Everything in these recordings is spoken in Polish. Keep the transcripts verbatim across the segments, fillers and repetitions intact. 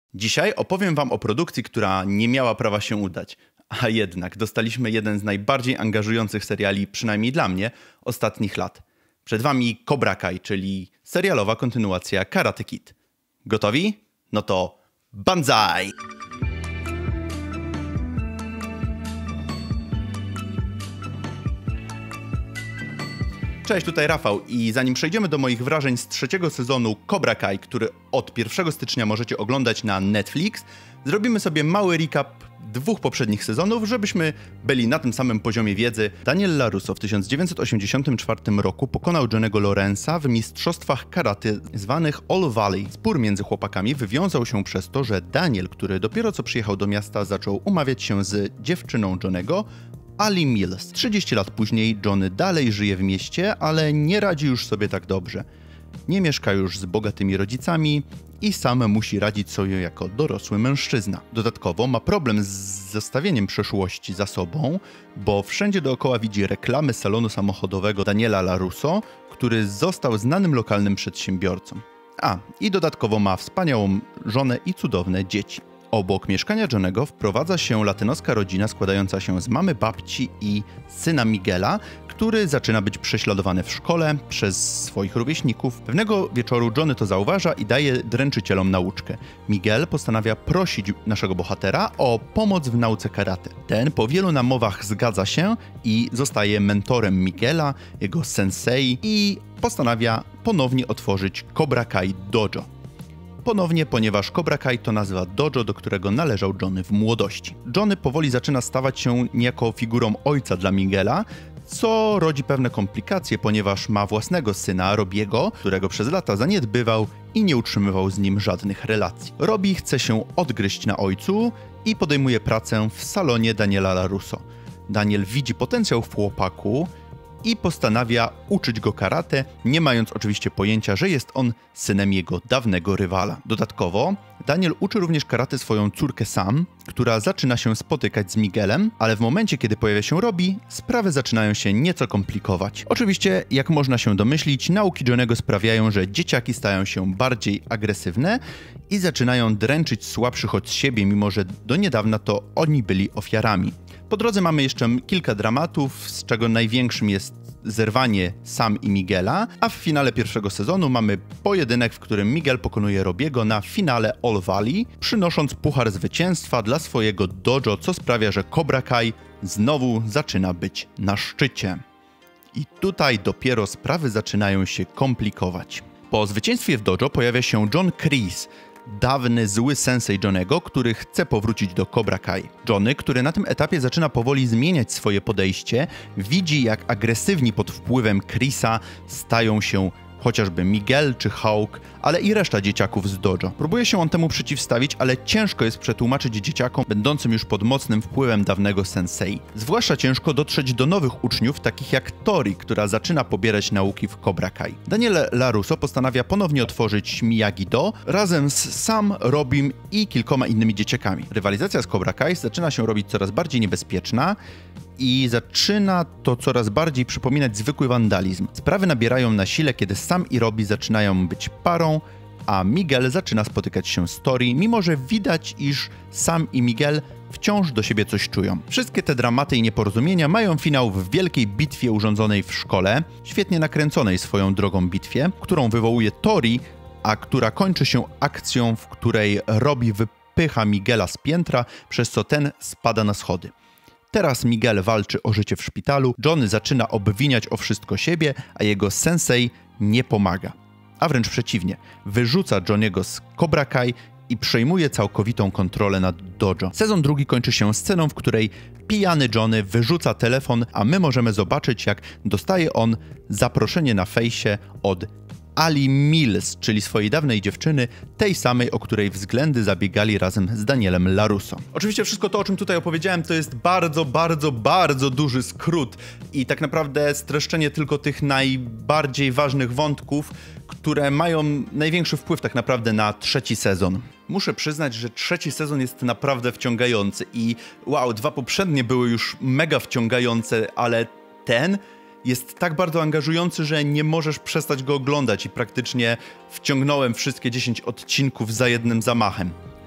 Dzisiaj opowiem wam o produkcji, która nie miała prawa się udać. A jednak dostaliśmy jeden z najbardziej angażujących seriali, przynajmniej dla mnie, ostatnich lat. Przed wami Cobra Kai, czyli serialowa kontynuacja Karate Kid. Gotowi? No to banzai! Cześć, tutaj Rafał i zanim przejdziemy do moich wrażeń z trzeciego sezonu Cobra Kai, który od pierwszego stycznia możecie oglądać na Netflix, zrobimy sobie mały recap dwóch poprzednich sezonów, żebyśmy byli na tym samym poziomie wiedzy. Daniel LaRusso w tysiąc dziewięćset osiemdziesiątym czwartym roku pokonał Johnny'ego Lawrence'a w mistrzostwach karate zwanych All Valley. Spór między chłopakami wywiązał się przez to, że Daniel, który dopiero co przyjechał do miasta, zaczął umawiać się z dziewczyną Johnny'ego, Ali Mills. trzydzieści lat później Johnny dalej żyje w mieście, ale nie radzi już sobie tak dobrze. Nie mieszka już z bogatymi rodzicami i sam musi radzić sobie jako dorosły mężczyzna. Dodatkowo ma problem z zostawieniem przeszłości za sobą, bo wszędzie dookoła widzi reklamy salonu samochodowego Daniela LaRusso, który został znanym lokalnym przedsiębiorcą. A, i dodatkowo ma wspaniałą żonę i cudowne dzieci. Obok mieszkania Johnny'ego wprowadza się latynoska rodzina składająca się z mamy, babci i syna Miguela, który zaczyna być prześladowany w szkole przez swoich rówieśników. Pewnego wieczoru Johnny to zauważa i daje dręczycielom nauczkę. Miguel postanawia prosić naszego bohatera o pomoc w nauce karate. Ten po wielu namowach zgadza się i zostaje mentorem Miguela, jego sensei, i postanawia ponownie otworzyć Cobra Kai Dojo. Ponownie, ponieważ Cobra Kai to nazwa dojo, do którego należał Johnny w młodości. Johnny powoli zaczyna stawać się niejako figurą ojca dla Miguela, co rodzi pewne komplikacje, ponieważ ma własnego syna, Robiego, którego przez lata zaniedbywał i nie utrzymywał z nim żadnych relacji. Robbie chce się odgryźć na ojcu i podejmuje pracę w salonie Daniela LaRusso. Daniel widzi potencjał w chłopaku i postanawia uczyć go karate, nie mając oczywiście pojęcia, że jest on synem jego dawnego rywala. Dodatkowo Daniel uczy również karate swoją córkę Sam, która zaczyna się spotykać z Miguelem, ale w momencie, kiedy pojawia się Robbie, sprawy zaczynają się nieco komplikować. Oczywiście, jak można się domyślić, nauki Johnny'ego sprawiają, że dzieciaki stają się bardziej agresywne i zaczynają dręczyć słabszych od siebie, mimo że do niedawna to oni byli ofiarami. Po drodze mamy jeszcze kilka dramatów, z czego największym jest zerwanie Sam i Miguela, a w finale pierwszego sezonu mamy pojedynek, w którym Miguel pokonuje Robiego na finale All Valley, przynosząc puchar zwycięstwa dla swojego dojo, co sprawia, że Cobra Kai znowu zaczyna być na szczycie. I tutaj dopiero sprawy zaczynają się komplikować. Po zwycięstwie w dojo pojawia się John Kreese, dawny zły sensei Johnny'ego, który chce powrócić do Cobra Kai. Johnny, który na tym etapie zaczyna powoli zmieniać swoje podejście, widzi, jak agresywni pod wpływem Kreese'a stają się chociażby Miguel czy Hawk, ale i reszta dzieciaków z dojo. Próbuje się on temu przeciwstawić, ale ciężko jest przetłumaczyć dzieciakom będącym już pod mocnym wpływem dawnego sensei. Zwłaszcza ciężko dotrzeć do nowych uczniów, takich jak Tori, która zaczyna pobierać nauki w Cobra Kai. Daniel LaRusso postanawia ponownie otworzyć Miyagi-Do razem z Sam, Robim i kilkoma innymi dzieciakami. Rywalizacja z Cobra Kai zaczyna się robić coraz bardziej niebezpieczna i zaczyna to coraz bardziej przypominać zwykły wandalizm. Sprawy nabierają na sile, kiedy Sam i Robbie zaczynają być parą, a Miguel zaczyna spotykać się z Tori, mimo że widać, iż Sam i Miguel wciąż do siebie coś czują. Wszystkie te dramaty i nieporozumienia mają finał w wielkiej bitwie urządzonej w szkole, świetnie nakręconej swoją drogą bitwie, którą wywołuje Tori, a która kończy się akcją, w której Robbie wypycha Miguela z piętra, przez co ten spada na schody. Teraz Miguel walczy o życie w szpitalu, Johnny zaczyna obwiniać o wszystko siebie, a jego sensei nie pomaga. A wręcz przeciwnie, wyrzuca Johnny'ego z Cobra Kai i przejmuje całkowitą kontrolę nad dojo. Sezon drugi kończy się sceną, w której pijany Johnny wyrzuca telefon, a my możemy zobaczyć, jak dostaje on zaproszenie na fejsie od Ali Mills, czyli swojej dawnej dziewczyny, tej samej, o której względy zabiegali razem z Danielem LaRusso. Oczywiście wszystko to, o czym tutaj opowiedziałem, to jest bardzo, bardzo, bardzo duży skrót i tak naprawdę streszczenie tylko tych najbardziej ważnych wątków, które mają największy wpływ tak naprawdę na trzeci sezon. Muszę przyznać, że trzeci sezon jest naprawdę wciągający i wow, dwa poprzednie były już mega wciągające, ale ten jest tak bardzo angażujący, że nie możesz przestać go oglądać i praktycznie wciągnąłem wszystkie dziesięć odcinków za jednym zamachem.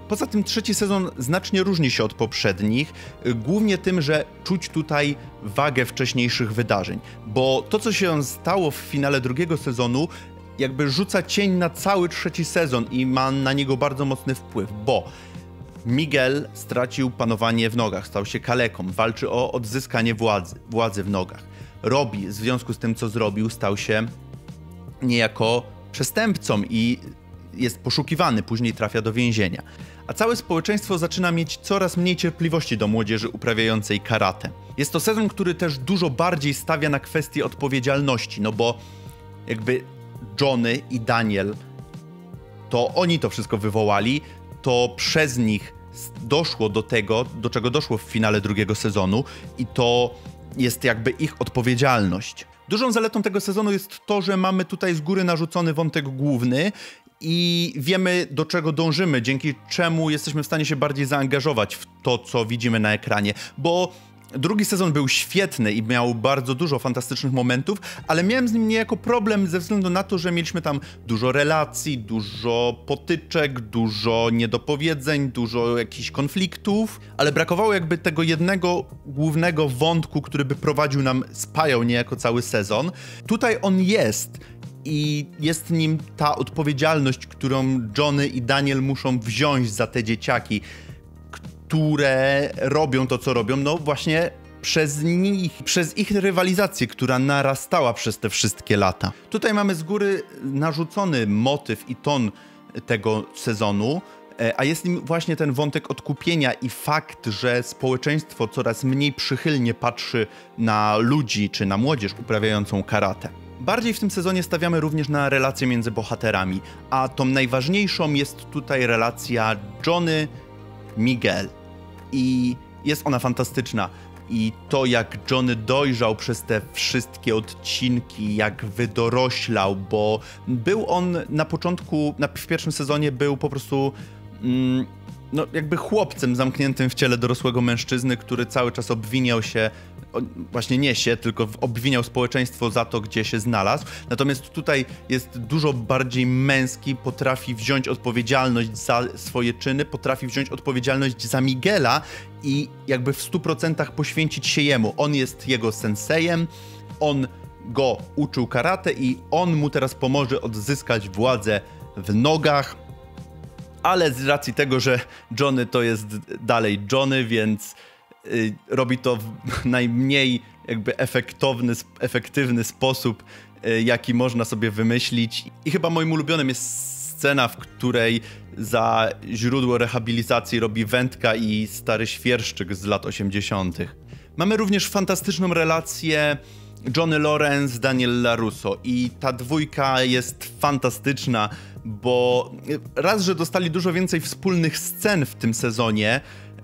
Poza tym trzeci sezon znacznie różni się od poprzednich, głównie tym, że czuć tutaj wagę wcześniejszych wydarzeń, bo to, co się stało w finale drugiego sezonu, jakby rzuca cień na cały trzeci sezon i ma na niego bardzo mocny wpływ, bo Miguel stracił panowanie w nogach, stał się kaleką, walczy o odzyskanie władzy, władzy w nogach. Robbie, w związku z tym, co zrobił, stał się niejako przestępcą i jest poszukiwany, później trafia do więzienia. A całe społeczeństwo zaczyna mieć coraz mniej cierpliwości do młodzieży uprawiającej karate. Jest to sezon, który też dużo bardziej stawia na kwestię odpowiedzialności, no bo jakby Johnny i Daniel, to oni to wszystko wywołali, to przez nich doszło do tego, do czego doszło w finale drugiego sezonu i to jest jakby ich odpowiedzialność. Dużą zaletą tego sezonu jest to, że mamy tutaj z góry narzucony wątek główny i wiemy, do czego dążymy, dzięki czemu jesteśmy w stanie się bardziej zaangażować w to, co widzimy na ekranie, bo drugi sezon był świetny i miał bardzo dużo fantastycznych momentów, ale miałem z nim niejako problem ze względu na to, że mieliśmy tam dużo relacji, dużo potyczek, dużo niedopowiedzeń, dużo jakichś konfliktów, ale brakowało jakby tego jednego głównego wątku, który by prowadził nam, spajał niejako cały sezon. Tutaj on jest i jest nim ta odpowiedzialność, którą Johnny i Daniel muszą wziąć za te dzieciaki, które robią to, co robią, no właśnie przez nich, przez ich rywalizację, która narastała przez te wszystkie lata. Tutaj mamy z góry narzucony motyw i ton tego sezonu, a jest nim właśnie ten wątek odkupienia i fakt, że społeczeństwo coraz mniej przychylnie patrzy na ludzi czy na młodzież uprawiającą karate. Bardziej w tym sezonie stawiamy również na relacje między bohaterami, a tą najważniejszą jest tutaj relacja Johnny-Miguel. I jest ona fantastyczna. I to, jak Johnny dojrzał przez te wszystkie odcinki, jak wydoroślał, bo był on na początku, na, w pierwszym sezonie był po prostu mm, no, jakby chłopcem zamkniętym w ciele dorosłego mężczyzny, który cały czas obwiniał się, właśnie nie się, tylko obwiniał społeczeństwo za to, gdzie się znalazł. Natomiast tutaj jest dużo bardziej męski, potrafi wziąć odpowiedzialność za swoje czyny, potrafi wziąć odpowiedzialność za Miguela i jakby w stu procentach poświęcić się jemu. On jest jego sensejem, on go uczył karate i on mu teraz pomoże odzyskać władzę w nogach. Ale z racji tego, że Johnny to jest dalej Johnny, więc y, robi to w najmniej jakby efektowny, efektywny sposób, y, jaki można sobie wymyślić. I chyba moim ulubionym jest scena, w której za źródło rehabilitacji robi wędka i stary świerszczyk z lat osiemdziesiątych. Mamy również fantastyczną relację Johnny Lawrence, Daniel LaRusso i ta dwójka jest fantastyczna, bo raz, że dostali dużo więcej wspólnych scen w tym sezonie,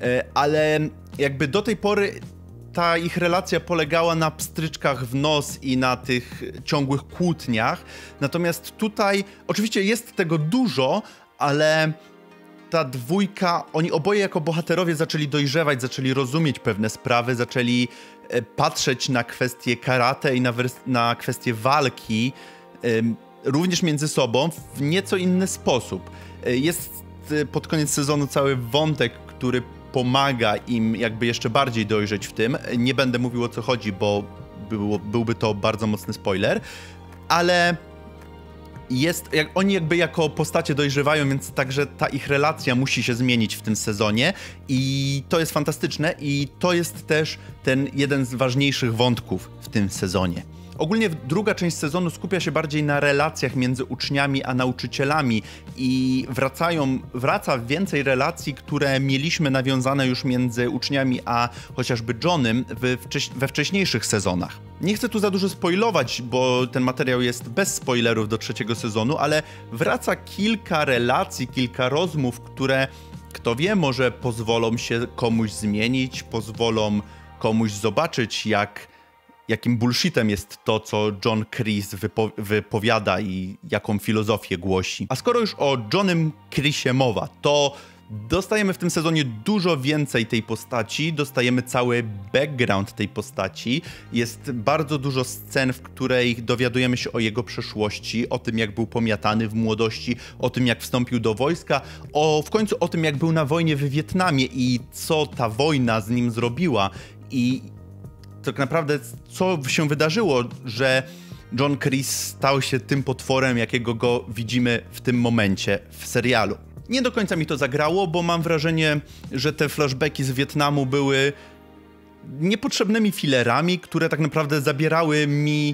ale jakby do tej pory ta ich relacja polegała na pstryczkach w nos i na tych ciągłych kłótniach, natomiast tutaj oczywiście jest tego dużo, ale ta dwójka, oni oboje jako bohaterowie zaczęli dojrzewać, zaczęli rozumieć pewne sprawy, zaczęli patrzeć na kwestie karate i na, na kwestie walki ym, również między sobą w nieco inny sposób. Jest pod koniec sezonu cały wątek, który pomaga im jakby jeszcze bardziej dojrzeć w tym. Nie będę mówił, o co chodzi, bo było, byłby to bardzo mocny spoiler, ale jest, jak, oni jakby jako postacie dojrzewają, więc także ta ich relacja musi się zmienić w tym sezonie i to jest fantastyczne i to jest też ten jeden z ważniejszych wątków w tym sezonie. Ogólnie druga część sezonu skupia się bardziej na relacjach między uczniami a nauczycielami i wracają, wraca więcej relacji, które mieliśmy nawiązane już między uczniami a chociażby Johnem we, wcześ we wcześniejszych sezonach. Nie chcę tu za dużo spoilować, bo ten materiał jest bez spoilerów do trzeciego sezonu, ale wraca kilka relacji, kilka rozmów, które, kto wie, może pozwolą się komuś zmienić, pozwolą komuś zobaczyć, jak jakim bullshitem jest to, co John Kreese wypo wypowiada i jaką filozofię głosi. A skoro już o Johnem Kreesie mowa, to Dostajemy w tym sezonie dużo więcej tej postaci, dostajemy cały background tej postaci. Jest bardzo dużo scen, w której dowiadujemy się o jego przeszłości, o tym, jak był pomiatany w młodości, o tym, jak wstąpił do wojska, o w końcu o tym, jak był na wojnie w Wietnamie i co ta wojna z nim zrobiła i tak naprawdę co się wydarzyło, że John Kreese stał się tym potworem, jakiego go widzimy w tym momencie w serialu. Nie do końca mi to zagrało, bo mam wrażenie, że te flashbacki z Wietnamu były niepotrzebnymi filerami, które tak naprawdę zabierały mi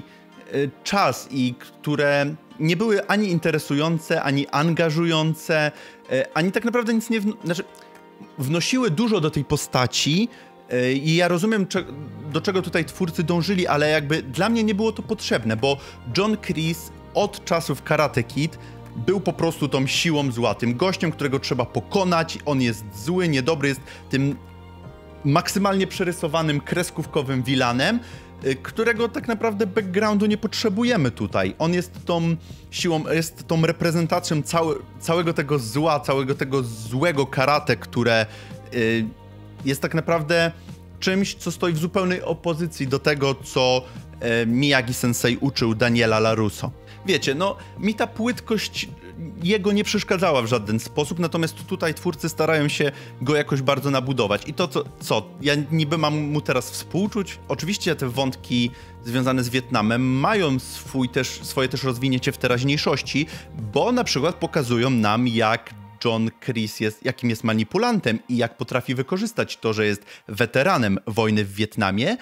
czas i które nie były ani interesujące, ani angażujące, ani tak naprawdę nic nie... Wno- znaczy, wnosiły dużo do tej postaci i ja rozumiem, do czego tutaj twórcy dążyli, ale jakby dla mnie nie było to potrzebne, bo John Kreese od czasów Karate Kid był po prostu tą siłą zła, tym gościem, którego trzeba pokonać, on jest zły, niedobry, jest tym maksymalnie przerysowanym, kreskówkowym vilanem, którego tak naprawdę backgroundu nie potrzebujemy tutaj. On jest tą siłą, jest tą reprezentacją całe, całego tego zła, całego tego złego karate, które y, jest tak naprawdę czymś, co stoi w zupełnej opozycji do tego, co y, Miyagi-sensei uczył Daniela LaRusso. Wiecie, no mi ta płytkość jego nie przeszkadzała w żaden sposób, natomiast tutaj twórcy starają się go jakoś bardzo nabudować. I to co, co? Ja niby mam mu teraz współczuć? Oczywiście te wątki związane z Wietnamem mają swój też, swoje też rozwinięcie w teraźniejszości, bo na przykład pokazują nam, jak John Kreese jest, jakim jest manipulantem i jak potrafi wykorzystać to, że jest weteranem wojny w Wietnamie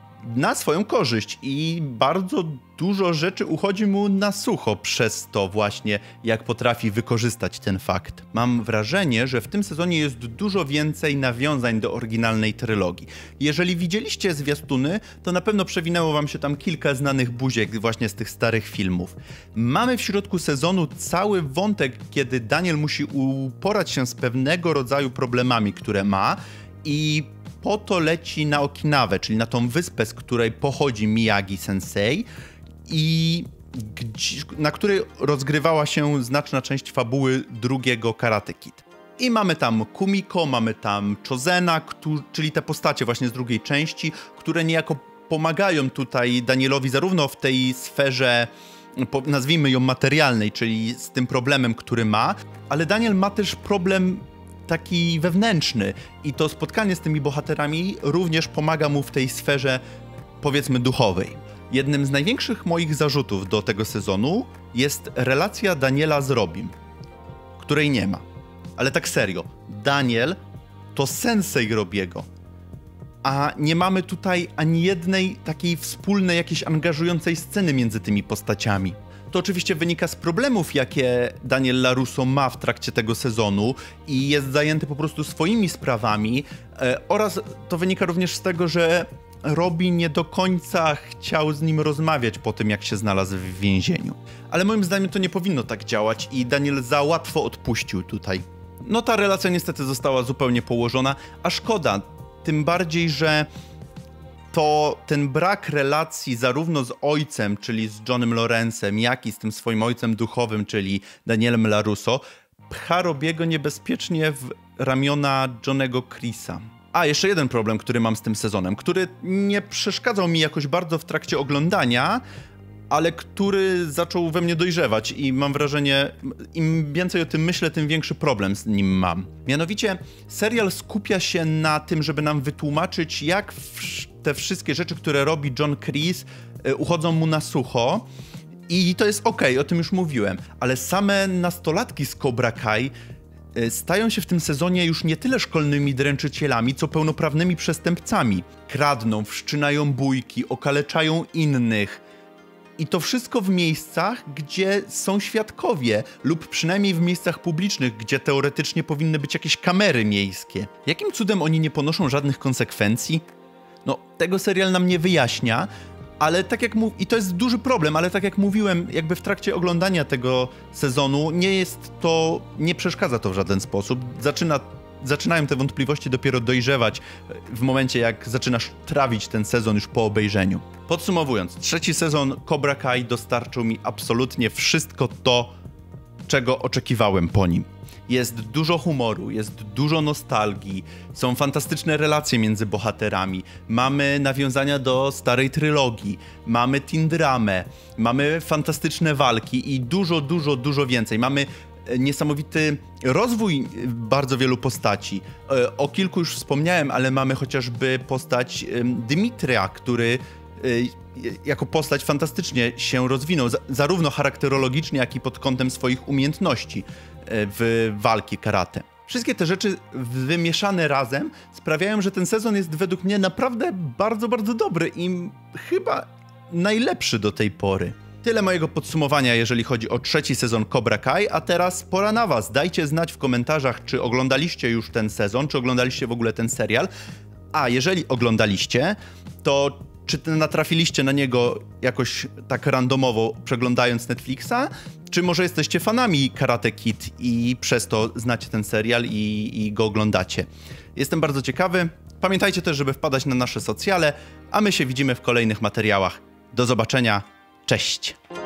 na swoją korzyść i bardzo dużo rzeczy uchodzi mu na sucho przez to właśnie, jak potrafi wykorzystać ten fakt. Mam wrażenie, że w tym sezonie jest dużo więcej nawiązań do oryginalnej trylogii. Jeżeli widzieliście zwiastuny, to na pewno przewinęło wam się tam kilka znanych buziek właśnie z tych starych filmów. Mamy w środku sezonu cały wątek, kiedy Daniel musi uporać się z pewnego rodzaju problemami, które ma i po to leci na Okinawę, czyli na tą wyspę, z której pochodzi Miyagi-sensei i na której rozgrywała się znaczna część fabuły drugiego Karate Kid. I mamy tam Kumiko, mamy tam Chozena, czyli te postacie właśnie z drugiej części, które niejako pomagają tutaj Danielowi zarówno w tej sferze, nazwijmy ją materialnej, czyli z tym problemem, który ma, ale Daniel ma też problem taki wewnętrzny i to spotkanie z tymi bohaterami również pomaga mu w tej sferze, powiedzmy, duchowej. Jednym z największych moich zarzutów do tego sezonu jest relacja Daniela z Robim, której nie ma. Ale tak serio, Daniel to sensei Robiego, a nie mamy tutaj ani jednej takiej wspólnej, jakiejś angażującej sceny między tymi postaciami. To oczywiście wynika z problemów, jakie Daniel LaRusso ma w trakcie tego sezonu i jest zajęty po prostu swoimi sprawami e, oraz to wynika również z tego, że Robi nie do końca chciał z nim rozmawiać po tym, jak się znalazł w więzieniu. Ale moim zdaniem to nie powinno tak działać i Daniel za łatwo odpuścił tutaj. No ta relacja niestety została zupełnie położona, a szkoda, tym bardziej, że to ten brak relacji zarówno z ojcem, czyli z Johnem Lawrence'em, jak i z tym swoim ojcem duchowym, czyli Danielem LaRusso, pcha Robiego niebezpiecznie w ramiona Johnego Kreese'a. A, jeszcze jeden problem, który mam z tym sezonem, który nie przeszkadzał mi jakoś bardzo w trakcie oglądania, ale który zaczął we mnie dojrzewać i mam wrażenie, im więcej o tym myślę, tym większy problem z nim mam. Mianowicie serial skupia się na tym, żeby nam wytłumaczyć, jak te wszystkie rzeczy, które robi John Kreese, uchodzą mu na sucho. I to jest okej, okay, o tym już mówiłem, ale same nastolatki z Cobra Kai stają się w tym sezonie już nie tyle szkolnymi dręczycielami, co pełnoprawnymi przestępcami. Kradną, wszczynają bójki, okaleczają innych. I to wszystko w miejscach, gdzie są świadkowie, lub przynajmniej w miejscach publicznych, gdzie teoretycznie powinny być jakieś kamery miejskie. Jakim cudem oni nie ponoszą żadnych konsekwencji? No, tego serial nam nie wyjaśnia, ale tak jak mów... I to jest duży problem, ale tak jak mówiłem, jakby w trakcie oglądania tego sezonu nie jest to... nie przeszkadza to w żaden sposób. Zaczyna... Zaczynają te wątpliwości dopiero dojrzewać w momencie, jak zaczynasz trawić ten sezon już po obejrzeniu. Podsumowując, trzeci sezon Cobra Kai dostarczył mi absolutnie wszystko to, czego oczekiwałem po nim. Jest dużo humoru, jest dużo nostalgii, są fantastyczne relacje między bohaterami, mamy nawiązania do starej trylogii, mamy teen dramę, mamy fantastyczne walki i dużo, dużo, dużo więcej. Mamy niesamowity rozwój bardzo wielu postaci. O kilku już wspomniałem, ale mamy chociażby postać Dmitrija, który jako postać fantastycznie się rozwinął, zarówno charakterologicznie, jak i pod kątem swoich umiejętności w walki karate. Wszystkie te rzeczy wymieszane razem sprawiają, że ten sezon jest według mnie naprawdę bardzo, bardzo dobry i chyba najlepszy do tej pory. Tyle mojego podsumowania, jeżeli chodzi o trzeci sezon Cobra Kai, a teraz pora na was. Dajcie znać w komentarzach, czy oglądaliście już ten sezon, czy oglądaliście w ogóle ten serial. A jeżeli oglądaliście, to czy natrafiliście na niego jakoś tak randomowo przeglądając Netflixa? Czy może jesteście fanami Karate Kid i przez to znacie ten serial i, i go oglądacie? Jestem bardzo ciekawy. Pamiętajcie też, żeby wpadać na nasze socjale, a my się widzimy w kolejnych materiałach. Do zobaczenia. Cześć!